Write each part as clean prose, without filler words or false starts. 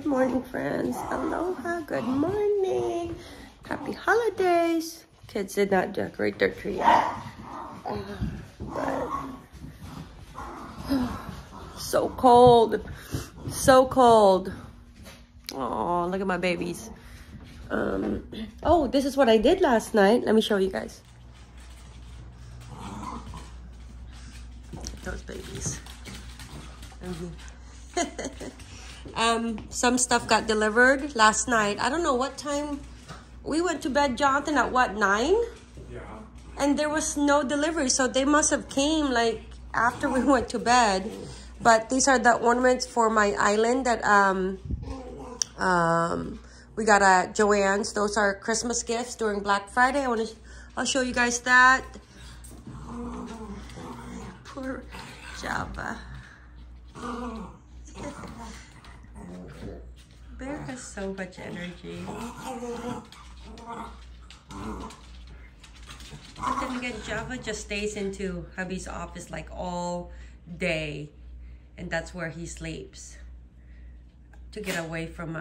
morning, friends. Aloha, good morning. Happy holidays. Kids did not decorate their tree yet. But so cold. So cold. Oh, look at my babies. Oh, this is what I did last night. Let me show you guys. Those babies. Some stuff got delivered last night. I don't know what time we went to bed, Jonathan, at what, 9? Yeah. And there was no delivery, so they must have came like after we went to bed. But these are the ornaments for my island that we got at Joann's. Those are Christmas gifts during Black Friday. I'll show you guys that. Poor Java. Bear has so much energy. But then again, Java just stays into hubby's office like all day. And that's where he sleeps. To get away from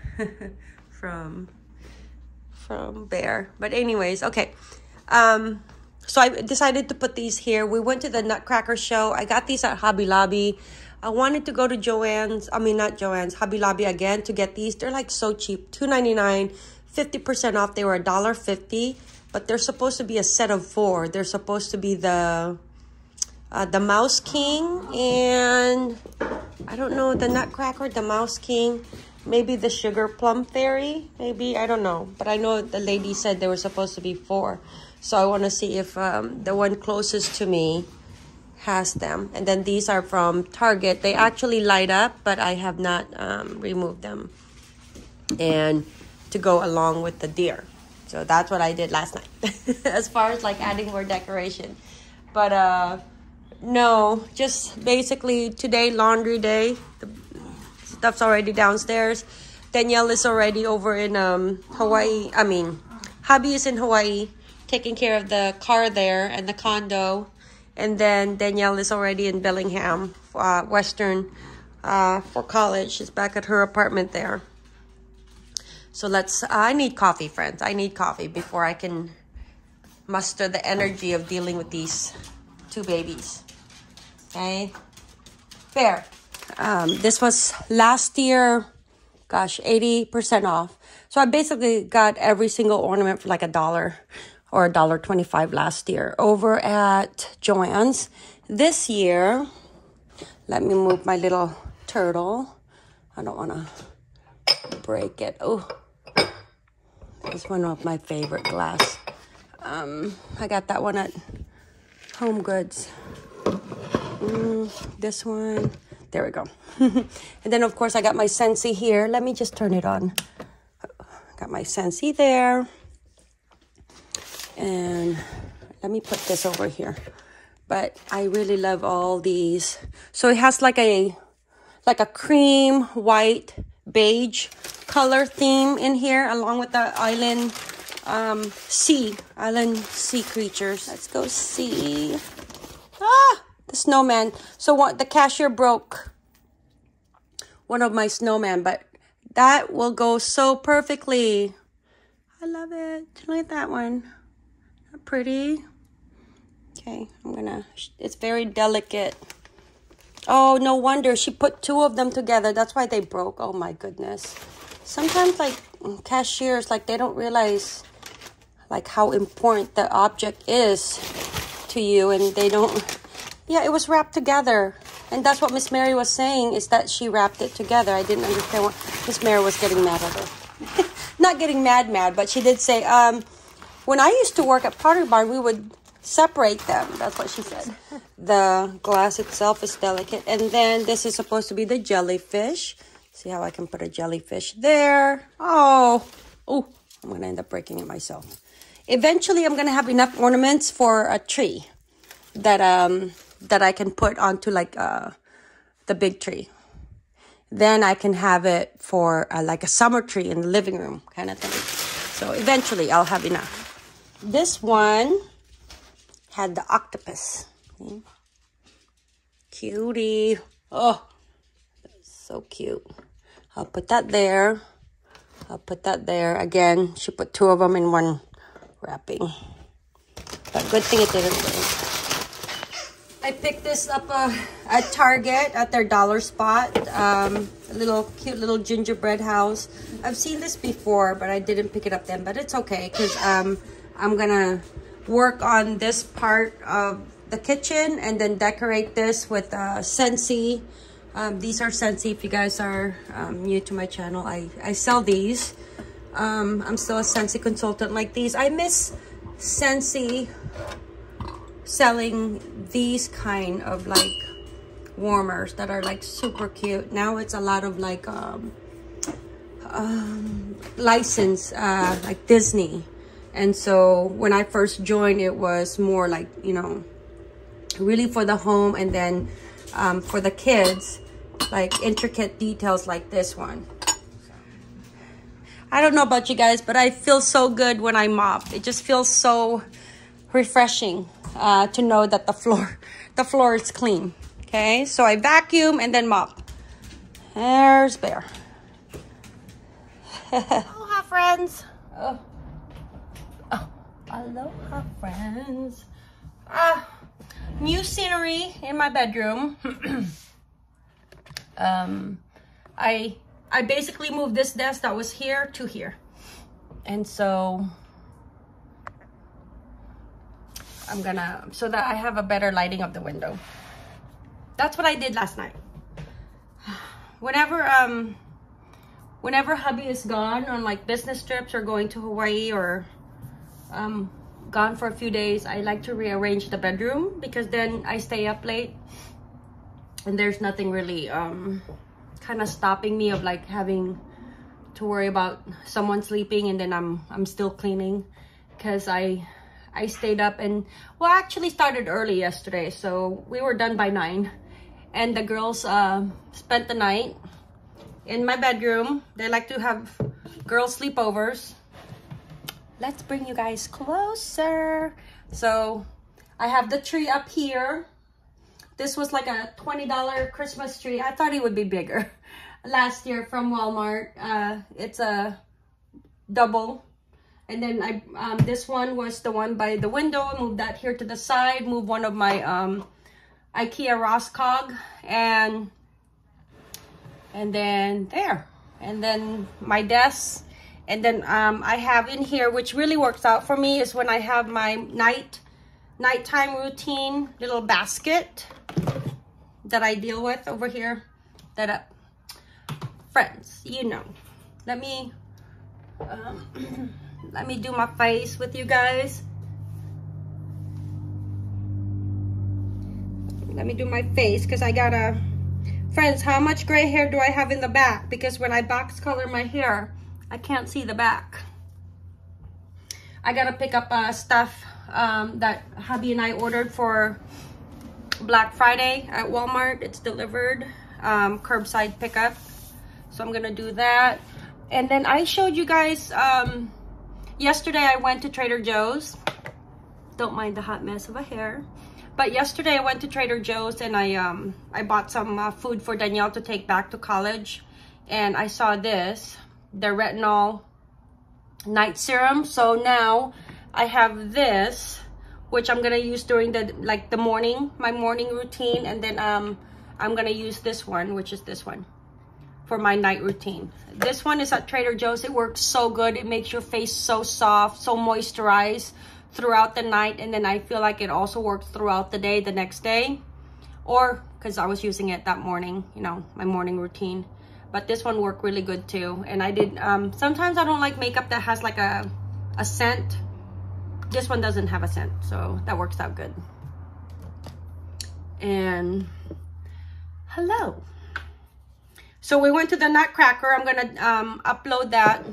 from Bear. But anyways, okay. So I decided to put these here. We went to the Nutcracker show. I got these at Hobby Lobby. I wanted to go to Joann's. I mean, not Joann's. Hobby Lobby again to get these. They're like so cheap. $2.99. 50% off. They were $1.50. But they're supposed to be a set of 4. They're supposed to be the Mouse King. And I don't know. The Nutcracker, the Mouse King. Maybe the Sugar Plum Fairy. Maybe. I don't know. But I know the lady said they were supposed to be 4. So I want to see if the one closest to me has them. And then these are from Target. They actually light up, but I have not removed them. And to go along with the deer. So that's what I did last night. As far as like adding more decoration. But no, just basically today, laundry day. The stuff's already downstairs. Danielle is already over in Hawaii. I mean, hubby is in Hawaii, taking care of the car there and the condo. And then Danielle is already in Bellingham, Western, for college. She's back at her apartment there. So I need coffee, friends. I need coffee before I can muster the energy of dealing with these 2 babies. Okay? Bear. This was last year, gosh, 80% off. So I basically got every single ornament for like $1 or $1.25 last year over at Joann's. This year, let me move my little turtle. I don't want to break it. Oh, it's one of my favorite glass. I got that one at Home Goods. This one. There we go. And then, of course, I got my Scentsy here. Let me just turn it on. Got my Scentsy there. And let me put this over here. But I really love all these. So it has like a cream, white, beige color theme in here, along with the island sea creatures. Let's go see. The snowman. So what? The cashier broke one of my snowman, but that will go so perfectly. I love it. Look at that one. Pretty. Okay, it's very delicate. Oh, no wonder she put 2 of them together. That's why they broke. Oh my goodness. Sometimes like cashiers, like they don't realize like how important the object is to you, and they don't. Yeah, it was wrapped together. And that's what Miss Mary was saying, is that she wrapped it together. I didn't understand what Miss Mary was getting mad at her. Not getting mad, but she did say, when I used to work at Pottery Barn, we would separate them. That's what she said. The glass itself is delicate. And then this is supposed to be the jellyfish. See how I can put a jellyfish there. Oh, I'm going to end up breaking it myself. Eventually, I'm going to have enough ornaments for a tree that I can put onto like the big tree. Then I can have it for like a summer tree in the living room kind of thing. So eventually I'll have enough. This one had the octopus. Cutie. Oh, so cute. I'll put that there. I'll put that there. Again, she put 2 of them in one wrapping. But good thing it didn't break. I picked this up at Target at their dollar spot. A little cute little gingerbread house. I've seen this before, but I didn't pick it up then. But it's okay because I'm gonna work on this part of the kitchen and then decorate this with Scentsy. These are Scentsy. If you guys are new to my channel, I sell these. I'm still a Scentsy consultant like these. I miss Scentsy selling these kind of like warmers that are like super cute. Now it's a lot of like license like Disney. And so when I first joined, it was more like, you know, really for the home, and then for the kids, like intricate details like this one. I don't know about you guys, but I feel so good when I mop. It just feels so refreshing to know that the floor is clean. Okay, so I vacuum and then mop. There's Bear. Aloha, friends. Oh, aloha, friends. New scenery in my bedroom. I basically moved this desk that was here to here, and so I'm gonna, so that I have a better lighting of the window. That's what I did last night. Whenever hubby is gone on like business trips or going to Hawaii or gone for a few days, I like to rearrange the bedroom because then I stay up late and there's nothing really kind of stopping me of like having to worry about someone sleeping and then I'm still cleaning, because I stayed up and, well, I actually started early yesterday, so we were done by 9, and the girls spent the night in my bedroom. They like to have girls sleepovers. Let's bring you guys closer. So I have the tree up here. This was like a $20 Christmas tree. I thought it would be bigger. Last year from Walmart. It's a double. And then this one was the one by the window. I moved that here to the side. Moved one of my IKEA Roscog. And then there. And then my desk. And then I have in here, which really works out for me, is when I have my nighttime routine little basket that I deal with over here. That friends, you know, let me do my face with you guys. Let me do my face, because I gotta, friends, how much gray hair do I have in the back? Because when I box color my hair, I can't see the back. I gotta pick up stuff that hubby and I ordered for Black Friday at Walmart. It's delivered, curbside pickup. So I'm gonna do that. And then I showed you guys, yesterday I went to Trader Joe's. Don't mind the hot mess of a hair. But yesterday I went to Trader Joe's and I bought some food for Danielle to take back to college. And I saw this, the retinol night serum. So now I have this, which I'm gonna use during the morning, my morning routine. And then I'm gonna use this one, which is this one, for my night routine. This one is at Trader Joe's. It works so good. It makes your face so soft, so moisturized throughout the night. And then I feel like it also works throughout the day, the next day. Or, because I was using it that morning, you know, my morning routine. But this one worked really good too. And I did, sometimes I don't like makeup that has like a scent. This one doesn't have a scent, so that works out good. And hello. So we went to the Nutcracker. I'm gonna upload that.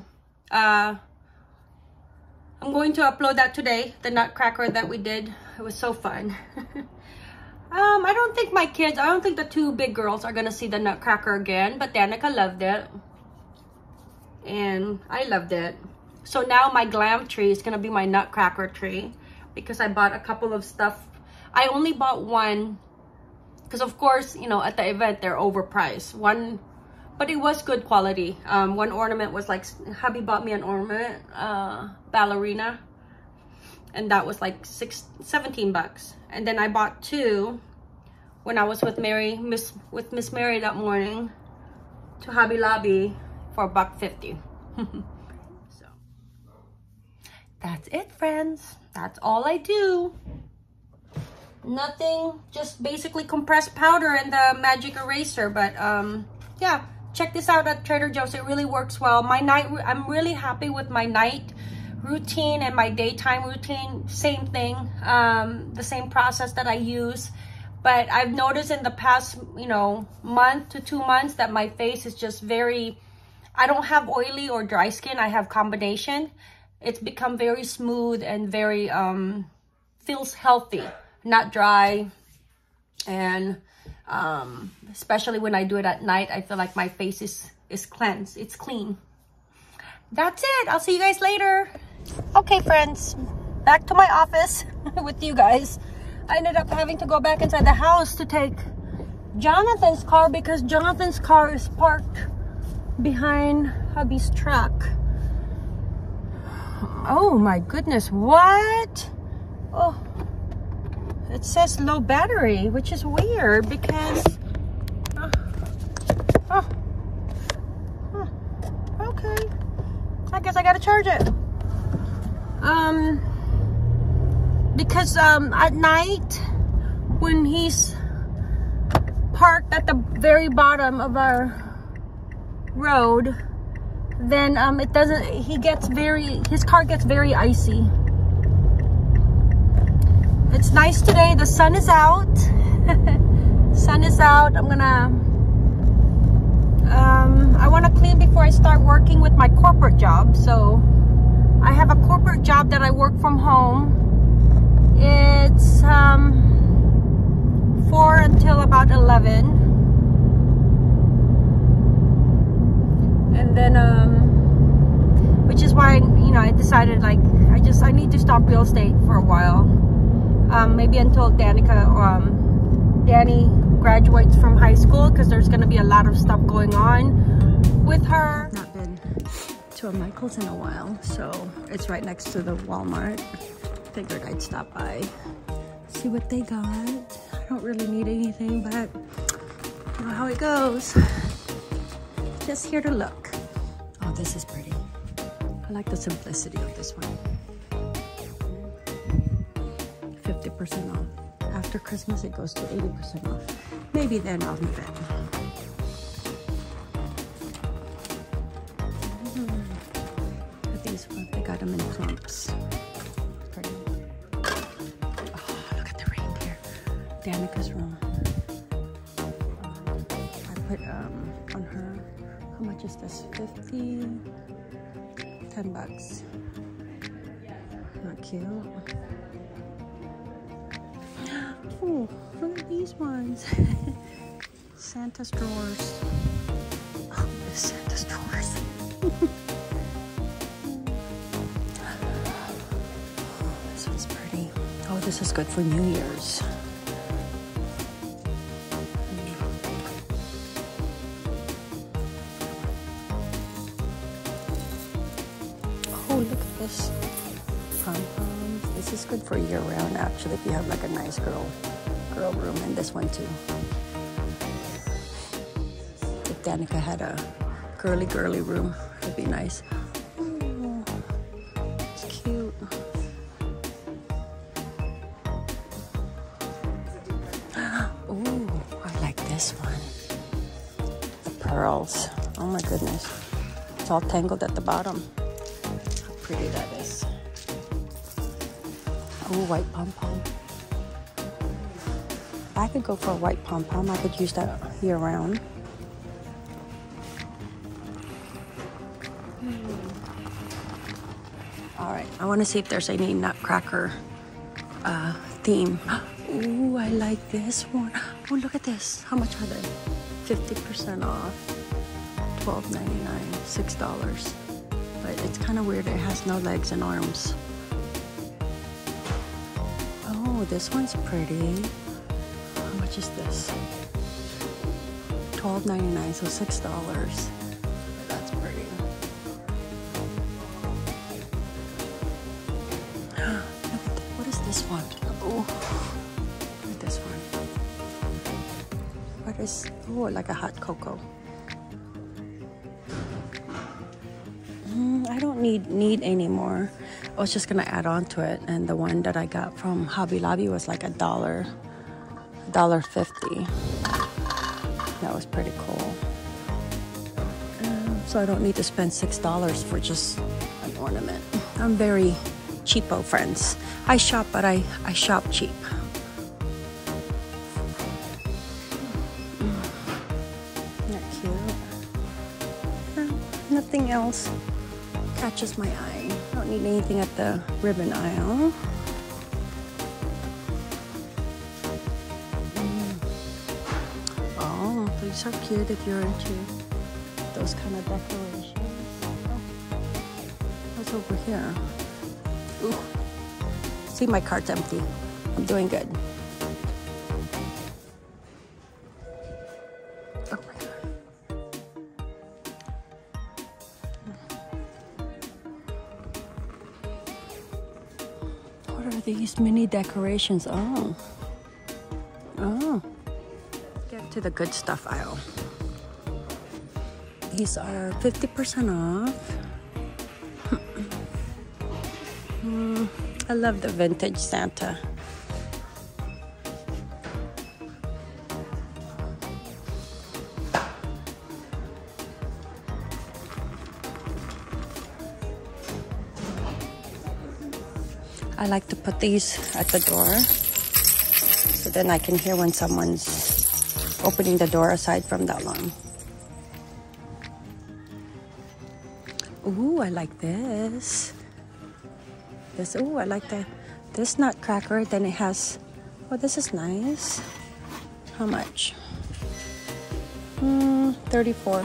I'm going to upload that today, the Nutcracker that we did. It was so fun. I don't think my kids, I don't think the 2 big girls are gonna see the Nutcracker again, but Danika loved it. And I loved it. So now my glam tree is gonna be my Nutcracker tree, because I bought a couple of stuff. I only bought one, because of course, you know, at the event, they're overpriced. One but it was good quality. One ornament was like, hubby bought me an ornament, ballerina, and that was like 17 bucks. And then I bought two when I was with Miss Mary that morning to Hobby Lobby for $1.50. So that's it, friends. That's all I do. Nothing, just basically compressed powder and the magic eraser. But yeah, check this out at Trader Joe's. It really works well. My night, I'm really happy with my night routine and my daytime routine. Same thing, the same process that I use. But I've noticed in the past, you know, month to 2 months that my face is just very, I don't have oily or dry skin. I have combination. It's become very smooth and very, feels healthy, not dry. And especially when I do it at night, I feel like my face is cleansed. It's clean. That's it. I'll see you guys later. Okay, friends, back to my office with you guys. I ended up having to go back inside the house to take Jonathan's car because Jonathan's car is parked behind hubby's truck. Oh my goodness, what? Oh, it says low battery, which is weird because okay, I guess I gotta charge it. Because at night when he's parked at the very bottom of our road, then it doesn't, his car gets very icy. It's nice today. The sun is out. Sun is out. I'm gonna I want to clean before I start working with my corporate job. So I have a corporate job that I work from home. It's 4 until about 11, and then which is why, you know, I decided like I need to stop real estate for a while, maybe until Danika Danny graduates from high school, because there's going to be a lot of stuff going on with her. Not been to a Michael's in a while, so it's right next to the Walmart. Figured I'd stop by, see what they got. I don't really need anything, but you know how it goes. Just here to look. Oh, this is pretty. I like the simplicity of this one. 50% off. After Christmas, it goes to 80% off. Maybe then I'll leave it. These ones, they got them in clumps. Danika's room. I put on her, how much is this? 50, 10 bucks. Not cute. Oh, look at these ones. Santa's drawers. Oh, this Santa's drawers. This one's pretty. Oh, this is good for New Year's. Look at this. Pom-poms. This is good for year-round, actually, if you have like a nice girl room, and this one too. If Danika had a girly room, it'd be nice. Ooh, it's cute. Ooh, I like this one. The pearls. Oh my goodness. It's all tangled at the bottom. Pretty that is. Oh, white pom-pom. I could go for a white pom-pom. I could use that year round. All right, I want to see if there's any nutcracker theme. Ooh, I like this one. Oh, look at this. How much are they? 50% off. $12.99, $6. But it's kind of weird. It has no legs and arms. Oh, this one's pretty. How much is this? $12.99, so $6. That's pretty. What is this one? Oh, look at this one. What is, oh, like a hot cocoa. I don't need anymore. I was just gonna add on to it, and the one that I got from Hobby Lobby was like $1.50. That was pretty cool. So I don't need to spend $6 for just an ornament. I'm very cheapo, friends. I shop, but I shop cheap. Isn't that cute? Nothing else catches my eye. I don't need anything at the ribbon aisle. Oh, these are cute if you're into those kind of decorations. What's over here? Ooh. See, my cart's empty. I'm doing good. Oh my God. What are these mini decorations? Oh. Oh. Get to the good stuff aisle. These are 50% off. I love the vintage Santa. I like to put these at the door, so then I can hear when someone's opening the door aside from the alarm. Ooh, I like this. Ooh, I like this nutcracker. Then it has, oh, this is nice. How much? 34.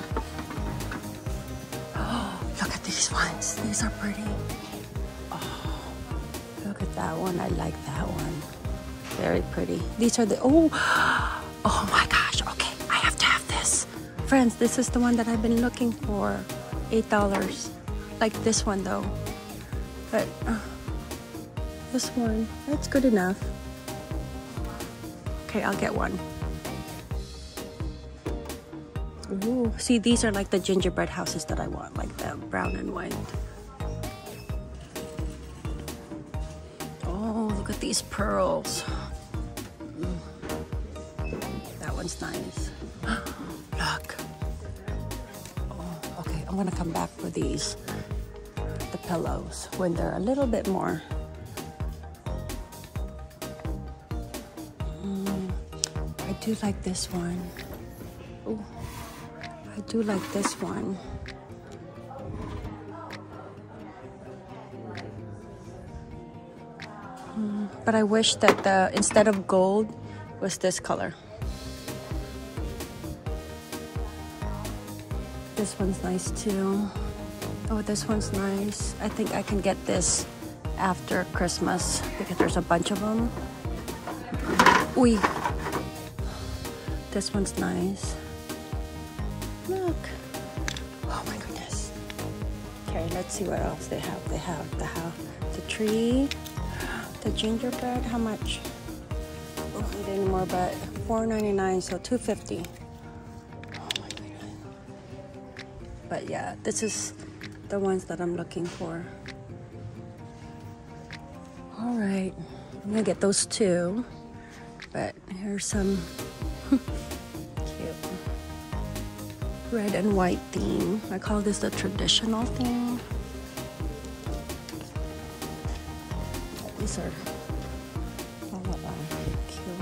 Oh, look at these ones. These are pretty. Oh, look at that one. I like that one. Very pretty. These are the, oh my gosh. Okay, I have to have this. Friends, this is the one that I've been looking for. $8. Like this one though. But this one, that's good enough. Okay, I'll get one. Ooh, see, these are like the gingerbread houses that I want, like the brown and white. Oh, look at these pearls. That one's nice. Look. Oh, okay, I'm gonna come back for these. The pillows when they're a little bit more. I do like this one. Ooh, I do like this one. But I wish that instead of gold was this color. This one's nice too. Oh, this one's nice. I think I can get this after Christmas because there's a bunch of them. Ooh. This one's nice. Look. Oh my goodness. Okay, let's see what else they have. They have the tree, the gingerbread. How much? I don't need any more, but $4.99, so $2.50. Oh my goodness. But yeah, this is the ones that I'm looking for. All right, I'm gonna get those two. But here's some cute red and white theme. I call this the traditional theme. These are cute.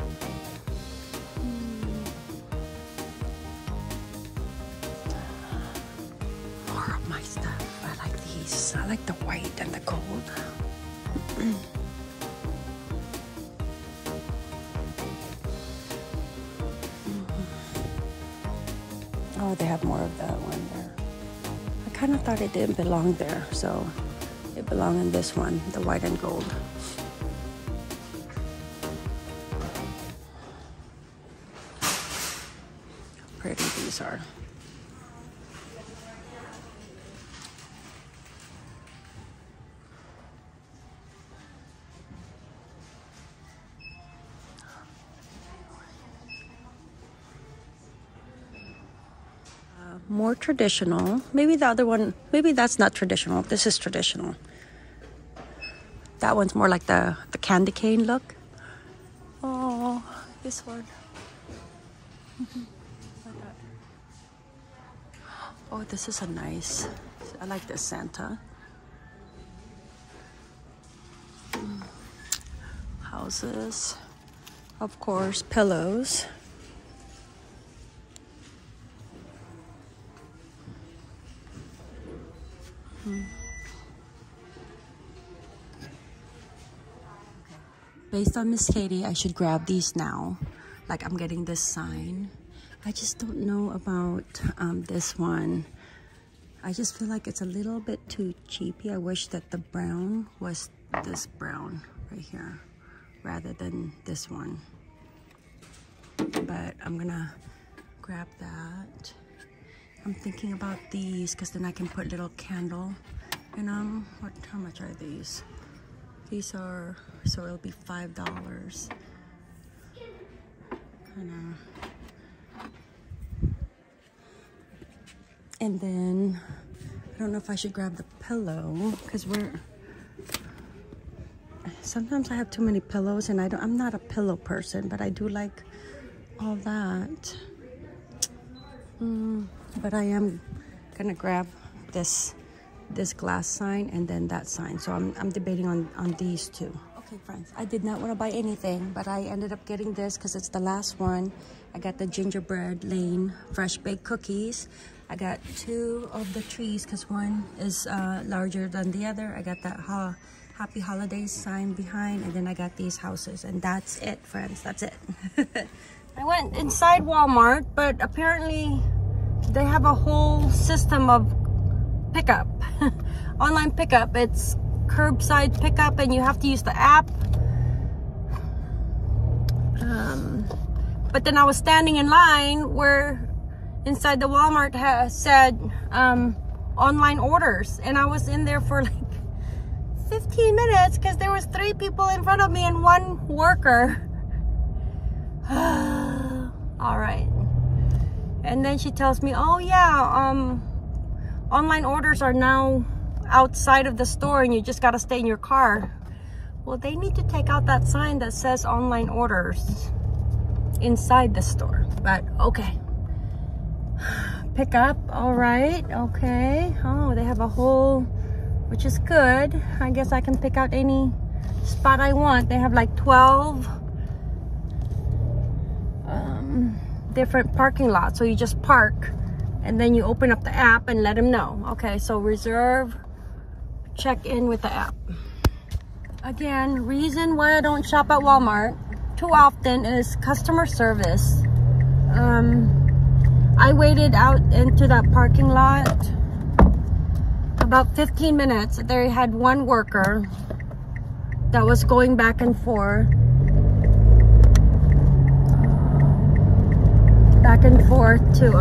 More of my stuff. I like these. I like the white and the gold. Oh, they have more of that one there. I kind of thought it didn't belong there, so it belonged in this one, the white and gold. pretty these are. More traditional. Maybe the other one, maybe that's not traditional. This is traditional. That one's more like the candy cane look. Oh, this one. Oh, this is a nice, I like this Santa. Houses, of course, pillows. Based on Miss Katie, I should grab these now. Like, I'm getting this sign. I just don't know about this one. I just feel like it's a little bit too cheapy. I wish that the brown was this brown right here rather than this one. But I'm gonna grab that. I'm thinking about these because then I can put little candle. And how much are these? These are, so it'll be $5. Kinda. And then I don't know if I should grab the pillow because sometimes I have too many pillows and I'm not a pillow person, but I do like all that. But I am gonna grab this glass sign and then that sign. So I'm debating on these two. Okay, friends, I did not want to buy anything, but I ended up getting this because it's the last one. I got the gingerbread lane fresh baked cookies. I got 2 of the trees because one is larger than the other. I got that happy holidays sign behind, and then I got these houses, and that's it, friends. That's it. I went inside Walmart, but apparently they have a whole system of pickup. Online pickup. It's curbside pickup and you have to use the app. But then I was standing in line where inside the Walmart said online orders, and I was in there for like 15 minutes because there was 3 people in front of me and 1 worker. All right. And then she tells me, oh yeah, online orders are now outside of the store and you just got to stay in your car. Well, they need to take out that sign that says online orders inside the store. But okay. Pick up. All right. Okay. Oh, they have a whole, which is good. I guess I can pick out any spot I want. They have like 12 different parking lots. So you just park and then you open up the app and let them know. Okay, so reserve, check in with the app. Again, reason why I don't shop at Walmart too often is customer service. I waited out into that parking lot about 15 minutes. They had 1 worker that was going back and forth. To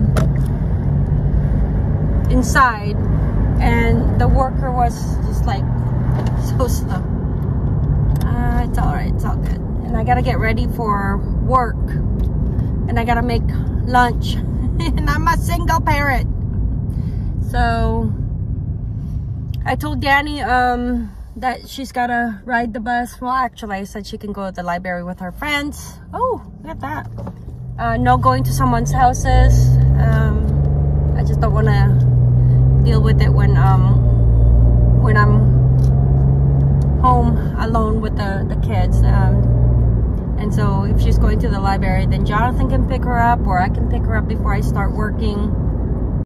inside, and the worker was just like so slow. It's all right, it's all good. And I gotta get ready for work, and I gotta make lunch. And I'm a single parent, so I told Danny that she's gotta ride the bus. Well, actually I said she can go to the library with her friends. Oh, look at that. No going to someone's houses. I just don't want to deal with it when I'm home alone with the kids. And so if she's going to the library, then Jonathan can pick her up, or I can pick her up before I start working.